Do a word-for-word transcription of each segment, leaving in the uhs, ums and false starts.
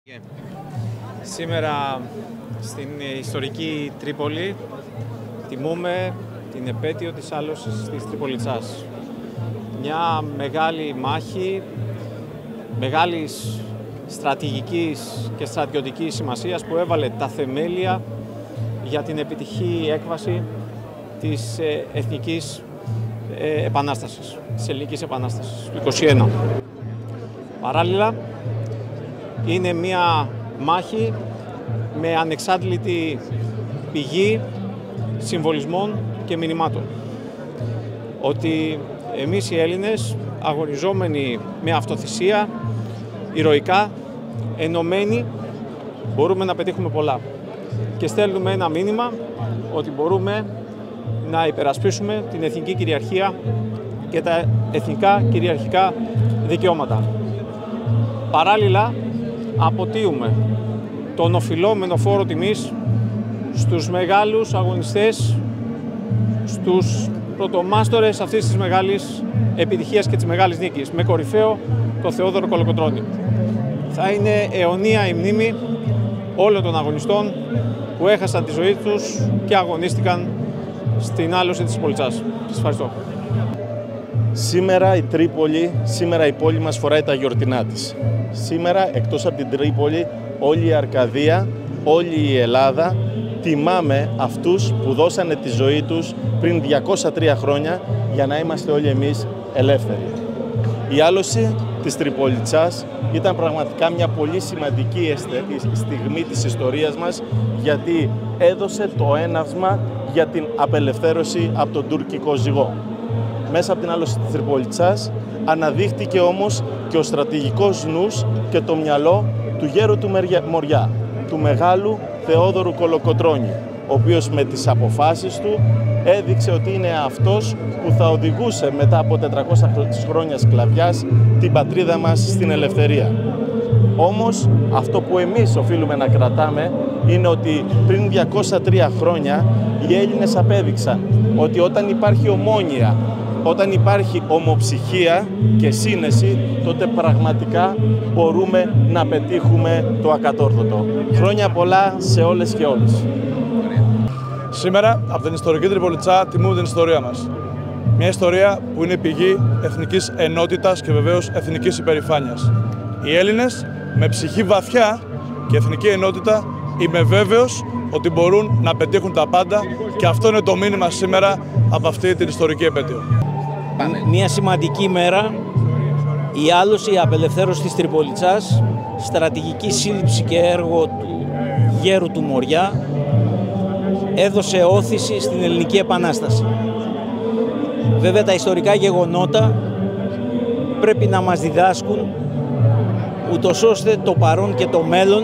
Σήμερα στην ιστορική Τρίπολη τιμούμε την επέτειο της άλωσης της Τριπολιτσάς. Μια μεγάλη μάχη, μεγάλης στρατηγικής και στρατιωτικής σημασίας που έβαλε τα θεμέλια για την επιτυχή έκβαση της Εθνικής Επανάστασης, της Ελληνικής Επανάστασης του είκοσι ένα. Παράλληλα, είναι μια μάχη με ανεξάντλητη πηγή συμβολισμών και μηνυμάτων. Ότι εμείς οι Έλληνες, αγωνιζόμενοι με αυτοθυσία, ηρωικά, ενωμένοι, μπορούμε να πετύχουμε πολλά. Και στέλνουμε ένα μήνυμα ότι μπορούμε να υπερασπίσουμε την εθνική κυριαρχία και τα εθνικά κυριαρχικά δικαιώματα. Παράλληλα, αποτείουμε τον οφειλόμενο φόρο τιμής στους μεγάλους αγωνιστές, στους πρωτομάστορες αυτής της μεγάλης επιτυχίας και της μεγάλης νίκης, με κορυφαίο τον Θεόδωρο Κολοκοτρώνη. Θα είναι αιωνία η μνήμη όλων των αγωνιστών που έχασαν τη ζωή τους και αγωνίστηκαν στην άλωση της Τριπολιτσάς. Σας ευχαριστώ. Σήμερα η Τρίπολη, σήμερα η πόλη μας φοράει τα γιορτινά της. Σήμερα, εκτός από την Τρίπολη, όλη η Αρκαδία, όλη η Ελλάδα τιμάμε αυτούς που δώσανε τη ζωή τους πριν διακόσια τρία χρόνια για να είμαστε όλοι εμείς ελεύθεροι. Η άλωση της Τριπολιτσάς ήταν πραγματικά μια πολύ σημαντική στιγμή της ιστορίας μας, γιατί έδωσε το έναυσμα για την απελευθέρωση από τον τουρκικό ζυγό. Μέσα από την άλωση της Τριπολιτσάς αναδείχτηκε όμως και ο στρατηγικός νους και το μυαλό του γέρου του Μοριά, του μεγάλου Θεόδωρου Κολοκοτρώνη, ο οποίος με τις αποφάσεις του έδειξε ότι είναι αυτός που θα οδηγούσε μετά από τετρακόσια χρόνια σκλαβιάς την πατρίδα μας στην ελευθερία. Όμως αυτό που εμείς οφείλουμε να κρατάμε είναι ότι πριν διακόσια τρία χρόνια οι Έλληνες απέδειξαν ότι όταν υπάρχει ομόνοια, όταν υπάρχει ομοψυχία και σύνεση, τότε πραγματικά μπορούμε να πετύχουμε το ακατόρθωτο. Χρόνια πολλά σε όλες και όλους. Σήμερα, από την ιστορική Τριπολιτσά, τιμούμε την ιστορία μας. Μια ιστορία που είναι πηγή εθνικής ενότητας και βεβαίως εθνικής υπερηφάνειας. Οι Έλληνες, με ψυχή βαθιά και εθνική ενότητα, είμαι βέβαιος ότι μπορούν να πετύχουν τα πάντα και αυτό είναι το μήνυμα σήμερα από αυτή την ιστορική επέτειο. Μια σημαντική μέρα, η άλωση, η απελευθέρωση της Τριπολιτσάς, στρατηγική σύλληψη και έργο του γέρου του Μοριά, έδωσε όθηση στην Ελληνική Επανάσταση. Βέβαια τα ιστορικά γεγονότα πρέπει να μας διδάσκουν ούτως ώστε το παρόν και το μέλλον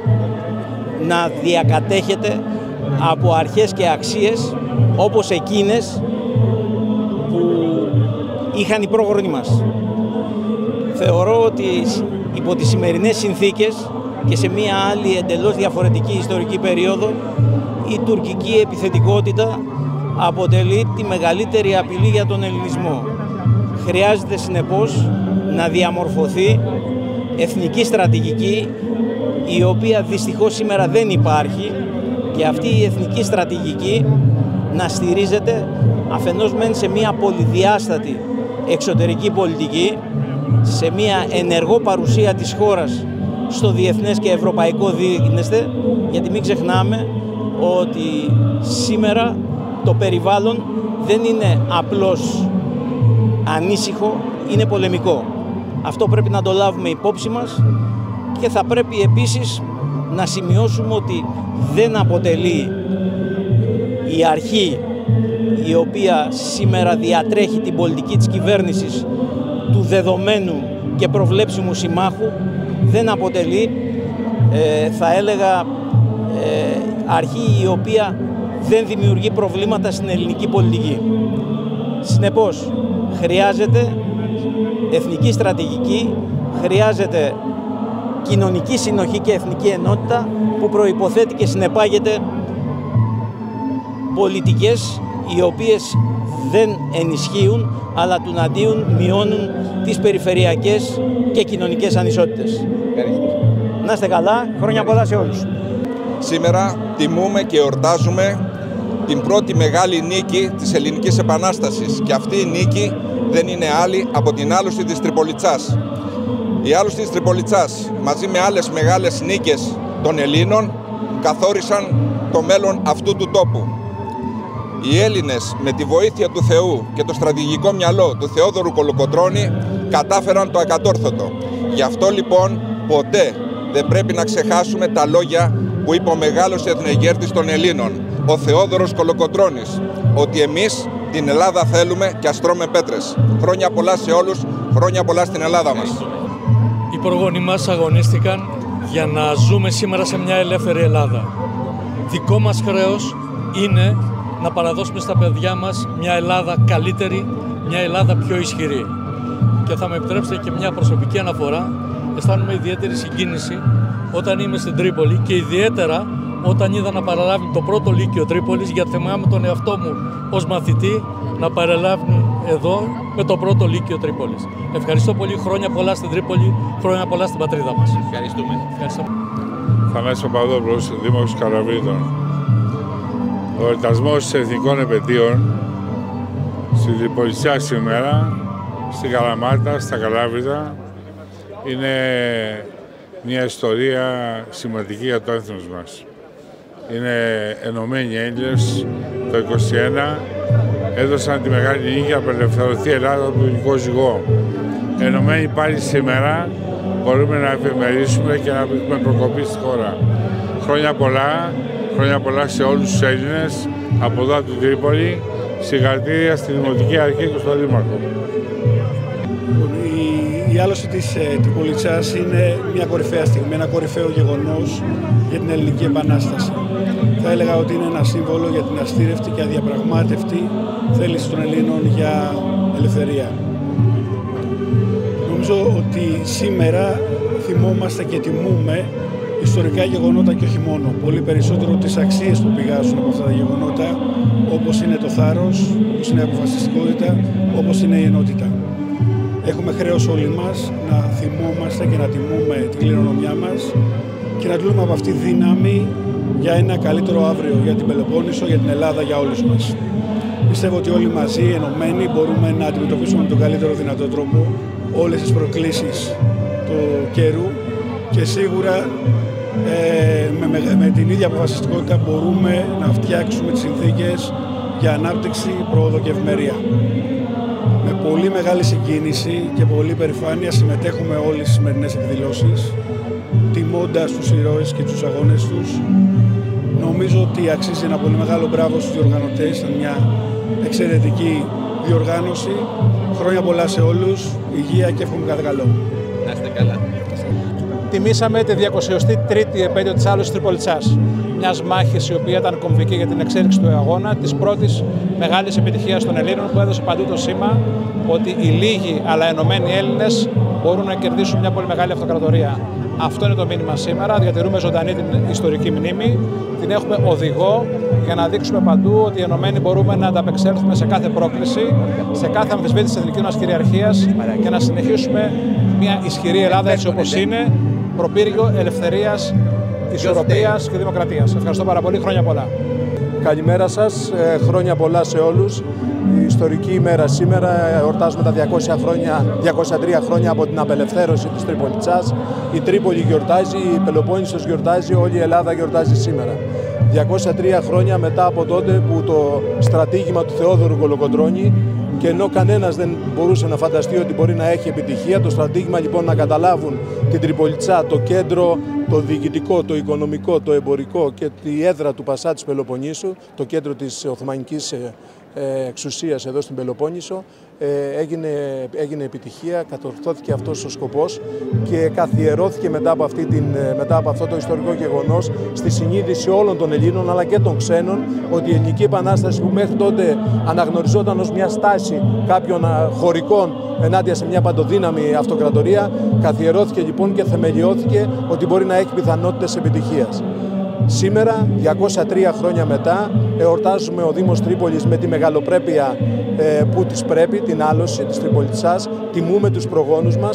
να διακατέχεται από αρχές και αξίες όπως εκείνες που είχαν οι πρόγονοι μας. Θεωρώ ότι υπό τις σημερινές συνθήκες και σε μια άλλη εντελώς διαφορετική ιστορική περίοδο, η τουρκική επιθετικότητα αποτελεί τη μεγαλύτερη απειλή για τον ελληνισμό. Χρειάζεται συνεπώς να διαμορφωθεί εθνική στρατηγική, η οποία δυστυχώς σήμερα δεν υπάρχει, και αυτή η εθνική στρατηγική να στηρίζεται αφενός μεν σε μια πολυδιάστατη εξωτερική πολιτική, σε μια ενεργό παρουσία της χώρας στο διεθνές και ευρωπαϊκό δίγνεσθε, γιατί μην ξεχνάμε ότι σήμερα το περιβάλλον δεν είναι απλώς ανήσυχο, είναι πολεμικό. Αυτό πρέπει να το λάβουμε υπόψη μας και θα πρέπει επίσης να σημειώσουμε ότι δεν αποτελεί η αρχή η οποία σήμερα διατρέχει την πολιτική της κυβέρνησης του δεδομένου και προβλέψιμου συμμάχου, δεν αποτελεί, ε, θα έλεγα, ε, αρχή η οποία δεν δημιουργεί προβλήματα στην ελληνική πολιτική. Συνεπώς, χρειάζεται εθνική στρατηγική, χρειάζεται κοινωνική συνοχή και εθνική ενότητα που προϋποθέτει και συνεπάγεται πολιτικές οι οποίες δεν ενισχύουν αλλά τουναντίον μειώνουν τις περιφερειακές και κοινωνικές ανισότητες. Να είστε καλά, χρόνια πολλά σε όλους. Σήμερα τιμούμε και εορτάζουμε την πρώτη μεγάλη νίκη της Ελληνικής Επανάστασης και αυτή η νίκη δεν είναι άλλη από την άλωση της Τριπολιτσάς. Η άλωση της Τριπολιτσάς μαζί με άλλες μεγάλες νίκες των Ελλήνων καθόρισαν το μέλλον αυτού του τόπου. Οι Έλληνες με τη βοήθεια του Θεού και το στρατηγικό μυαλό του Θεόδωρου Κολοκοτρώνη κατάφεραν το ακατόρθωτο. Γι' αυτό λοιπόν ποτέ δεν πρέπει να ξεχάσουμε τα λόγια που είπε ο μεγάλος εθνοεγέρτης των Ελλήνων, ο Θεόδωρος Κολοκοτρώνης, ότι εμείς την Ελλάδα θέλουμε και ας τρώμε πέτρες. Χρόνια πολλά σε όλους, χρόνια πολλά στην Ελλάδα μας. Οι προγόνοι μας αγωνίστηκαν για να ζούμε σήμερα σε μια ελεύθερη Ελλάδα. Δικό μας χρέος είναι να παραδώσουμε στα παιδιά μας μια Ελλάδα καλύτερη, μια Ελλάδα πιο ισχυρή. Και θα με επιτρέψετε και μια προσωπική αναφορά. Αισθάνομαι ιδιαίτερη συγκίνηση όταν είμαι στην Τρίπολη και ιδιαίτερα όταν είδα να παραλάβει το πρώτο Λύκειο Τρίπολης, γιατί θυμάμαι τον εαυτό μου ως μαθητή να παραλάβει εδώ με το πρώτο Λύκειο Τρίπολης. Ευχαριστώ πολύ, χρόνια πολλά στην Τρίπολη, χρόνια πολλά στην πατρίδα μας. Ευχαριστούμε. Ευχαριστώ. Θανάσης Παπαδόπουλος, Δήμαρχος Καλαβρίτων. Ο εορτασμός εθνικών επετείων στην Τριπολιτσιά σήμερα, στην Καλαμάτα, στα Καλάβρητα, είναι μια ιστορία σημαντική για το έθνος μας. Είναι ενωμένοι Έλληνες το είκοσι ένα, έδωσαν τη μεγάλη νίκη για να απελευθερωθεί η Ελλάδα από τον ελληνικό ζυγό. Ενωμένοι πάλι σήμερα μπορούμε να ευημερίσουμε και να έχουμε προκοπή στη χώρα. Χρόνια πολλά, χρόνια πολλά σε όλους τους Έλληνες από εδώ από την Τρίπολη. Συγχαρητήρια στη Δημοτική Αρχή και στον Δήμαρχο. Η άλωση της ε, Τριπολιτσάς είναι μια κορυφαία στιγμή, ένα κορυφαίο γεγονός για την Ελληνική Επανάσταση. Θα έλεγα ότι είναι ένα σύμβολο για την αστήρευτη και αδιαπραγμάτευτη θέληση των Ελλήνων για ελευθερία. Νομίζω ότι σήμερα θυμόμαστε και τιμούμε ιστορικά γεγονότα και όχι μόνο. Πολύ περισσότερο τις αξίες που πηγάζουν από αυτά τα γεγονότα, όπως είναι το θάρρος, όπως είναι η αποφασιστικότητα, όπως είναι η ενότητα. Έχουμε χρέος όλοι μας να θυμόμαστε και να τιμούμε την κληρονομιά μας και να τλούμε από αυτή δύναμη για ένα καλύτερο αύριο για την Πελοπόννησο, για την Ελλάδα, για όλους μας. Πιστεύω ότι όλοι μαζί, ενωμένοι, μπορούμε να αντιμετωπίσουμε με τον καλύτερο δυνατό τρόπο όλες τις προκλήσεις του καιρού και σίγουρα ε, με, με, με την ίδια αποφασιστικότητα μπορούμε να φτιάξουμε τις συνθήκες για ανάπτυξη, πρόοδο και ευημερία. Με πολύ μεγάλη συγκίνηση και πολύ περηφάνεια συμμετέχουμε όλες στις σημερινές εκδηλώσεις, τιμώντας τους ηρώες και τους αγώνες τους. Νομίζω ότι αξίζει ένα πολύ μεγάλο μπράβο στους διοργανωτές, ήταν μια εξαιρετική διοργάνωση. Χρόνια πολλά σε όλους, υγεία και εύχομαι κάθε καλό. Να είστε καλά. Τιμήσαμε τη διακοσιοστή τρίτη επέτειο της άλωσης Τριπολιτσάς. Μιας μάχης η οποία ήταν κομβική για την εξέλιξη του αγώνα, της πρώτης μεγάλης επιτυχίας των Ελλήνων που έδωσε παντού το σήμα ότι οι λίγοι αλλά ενωμένοι Έλληνες μπορούν να κερδίσουν μια πολύ μεγάλη αυτοκρατορία. Αυτό είναι το μήνυμα σήμερα. Διατηρούμε ζωντανή την ιστορική μνήμη, την έχουμε οδηγό για να δείξουμε παντού ότι οι ενωμένοι μπορούμε να ανταπεξέλθουμε σε κάθε πρόκληση, σε κάθε αμφισβήτηση της εθνικής μας κυριαρχίας και να συνεχίσουμε μια ισχυρή Ελλάδα έτσι όπως είναι, προπύργιο ελευθερίας, ισορροπίας και δημοκρατίας. Ευχαριστώ πάρα πολύ. Χρόνια πολλά. Καλημέρα σας. Χρόνια πολλά σε όλους. Η ιστορική ημέρα σήμερα, εορτάζουμε τα διακόσια χρόνια, διακόσια τρία χρόνια από την απελευθέρωση της Τριπολιτσάς. Η Τρίπολη γιορτάζει, η Πελοπόννησος γιορτάζει, όλη η Ελλάδα γιορτάζει σήμερα. διακόσια τρία χρόνια μετά από τότε που το στρατήγημα του Θεόδωρου Κολοκοτρώνη, και ενώ κανένας δεν μπορούσε να φανταστεί ότι μπορεί να έχει επιτυχία, το στρατήγημα λοιπόν να καταλάβουν την Τριπολιτσά, το κέντρο, το διοικητικό, το οικονομικό, το εμπορικό και τη έδρα του Πασά της Πελοποννήσου, το κέντρο της Οθωμανικής εξουσίας εδώ στην Πελοπόννησο, έγινε, έγινε επιτυχία, κατορθώθηκε αυτός ο σκοπός και καθιερώθηκε μετά από, αυτή την, μετά από αυτό το ιστορικό γεγονός στη συνείδηση όλων των Ελλήνων αλλά και των ξένων ότι η Ελληνική Επανάσταση, που μέχρι τότε αναγνωριζόταν ως μια στάση κάποιων χωρικών ενάντια σε μια παντοδύναμη αυτοκρατορία, καθιερώθηκε λοιπόν και θεμελιώθηκε ότι μπορεί να έχει πιθανότητες επιτυχίας. Σήμερα, διακόσια τρία χρόνια μετά, εορτάζουμε ο Δήμος Τρίπολης με τη μεγαλοπρέπεια ε, που της πρέπει, την άλωση της Τριπολιτσάς. Τιμούμε τους προγόνους μας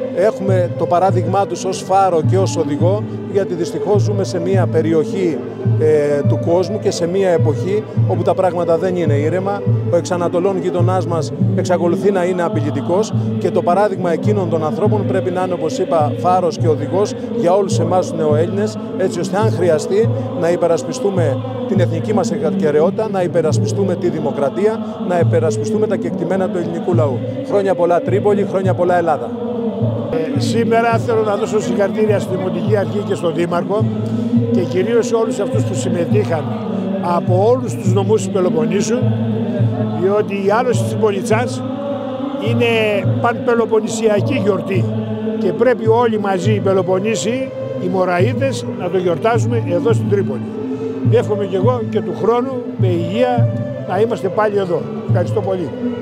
έχουμε το παράδειγμά τους ως φάρο και ως οδηγό, γιατί δυστυχώς ζούμε σε μια περιοχή ε, του κόσμου και σε μια εποχή όπου τα πράγματα δεν είναι ήρεμα. Ο εξανατολών γειτονάς μας εξακολουθεί να είναι απειλητικός και το παράδειγμα εκείνων των ανθρώπων πρέπει να είναι, όπως είπα, φάρος και οδηγός για όλους εμάς τους νεοέλληνες, έτσι ώστε αν χρειαστεί να υπερασπιστούμε την εθνική μας ακεραιότητα, να υπερασπιστούμε τη δημοκρατία, να υπερασπιστούμε τα κεκτημένα του ελληνικού λαού. Χρόνια πολλά Τρίπολη, χρόνια πολλά Ελλάδα. Ε, σήμερα θέλω να δώσω συγχαρητήρια στη Δημοτική Αρχή και στον Δήμαρχο και κυρίως σε όλους αυτούς που συμμετείχαν από όλους τους νομούς του Πελοποννήσου, διότι η άλωση της Τριπολιτσάς είναι πανπελοποννησιακή γιορτή και πρέπει όλοι μαζί οι Πελοποννήσιοι, οι Μωραΐδες, να το γιορτάζουμε εδώ στην Τρίπολη. Εύχομαι και εγώ και του χρόνου με υγεία να είμαστε πάλι εδώ. Ευχαριστώ πολύ.